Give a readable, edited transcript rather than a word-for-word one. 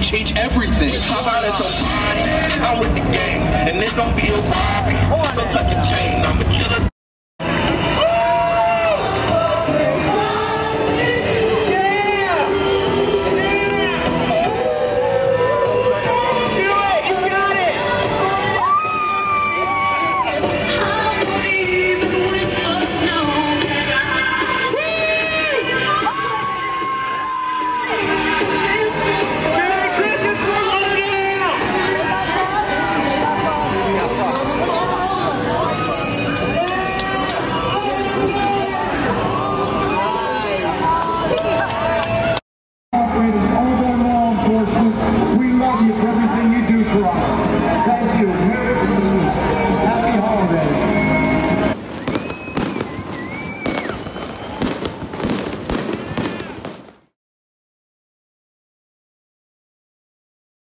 change everything. How about it's a party? I'm with the gang, and it's gonna be a robbery. So tuck your chain, I'm a killer.